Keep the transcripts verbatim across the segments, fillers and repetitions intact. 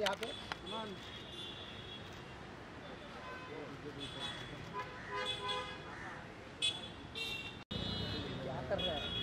यहाँ पे क्या कर रहा है?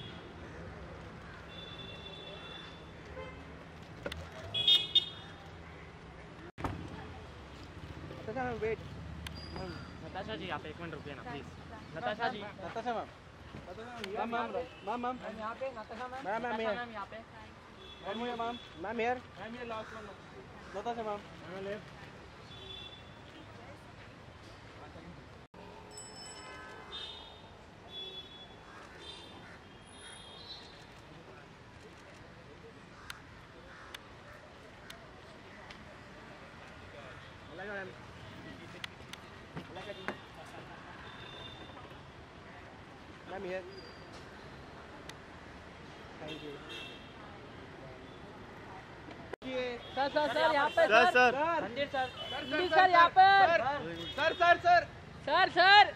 Natasha ma'am wait. नताशा जी आप एक मिनट रुकिए ना please. Natasha ji. Natasha ma'am. Ma'am ma'am ma'am ma'am यहाँ पे Natasha ma'am. Ma'am ma'am ma'am यहाँ पे। Ma'am ma'am ma'am ma'am here. Ma'am ये last one. Natasha ma'am. Ma'am left. Ma'am here. Thank you. Sir sir sir यहाँ पे sir sir Randhir sir Randhir sir यहाँ पे sir sir sir sir sir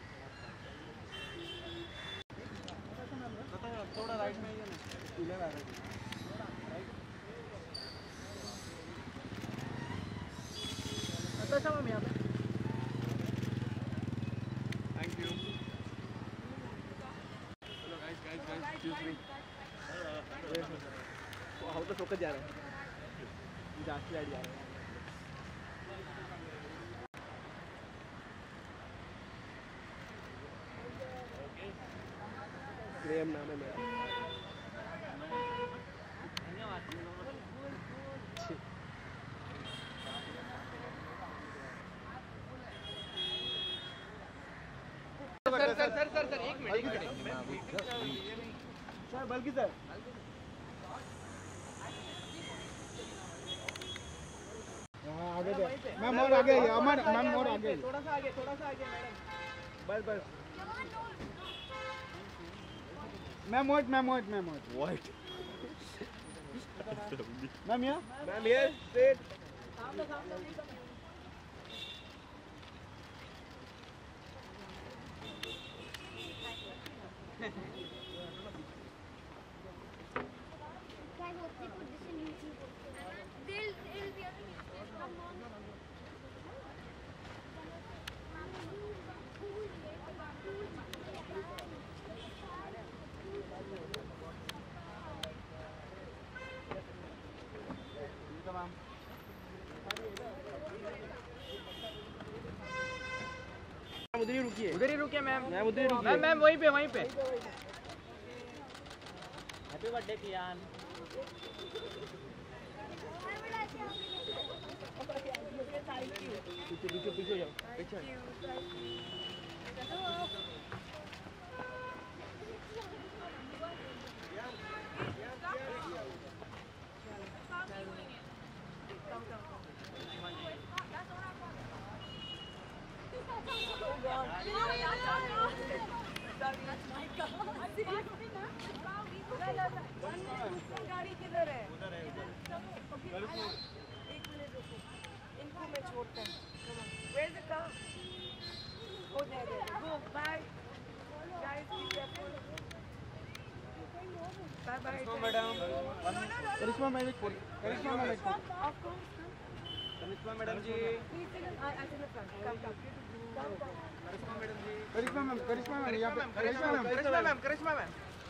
थोड़ा right में इधर आ रहा है। नताशा मैम यहाँ पे। Thank you. Hello guys guys guys excuse me. वो तो फोकस जा रहा है। जास्ती लाइट जा रहा है। प्रेम नाम है मेरा। Sir sir sir sir sir एक मिनट सर बल्कि सर आगे मैम और आगे अमर मैम और आगे थोड़ा सा आगे थोड़ा सा आगे मैडम बस बस ma'am what ma'am what ma'am what what ma'am यहाँ मैम हियर स्ट्रेट सामने सामने उधर ही रुकिए उधर ही रुकिए मैम मैम उधर ही रुकिए मैम मैम वहीं पे वहीं पे हैप्पी बर्थडे कियान। पीछे पीछे पीछे जाओ पीछे गाड़ी किधर है? उधर है उधर। एक मिनट रुको, इनको मैं छोड़ता हूँ। Where's the car? Go there, there. Go, bye. Guys, be careful. Bye bye. Madam Karishma ma'am एक करिश्मा मैम एक Of course. Karishma madam ji Karishma madam ji Karishma ma'am Karishma ma'am यहाँ पे Karishma ma'am Karishma ma'am Karishma ma'am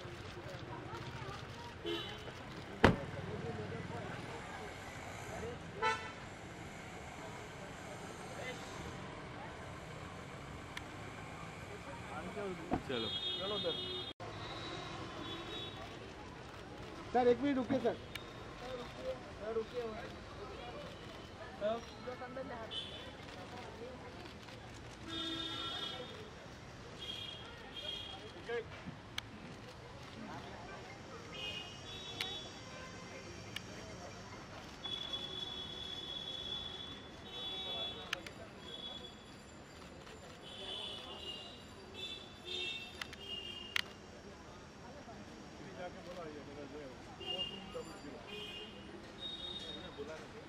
चलो चलो उधर सर एक मिनट रुकिए सर सर रुकिए बोला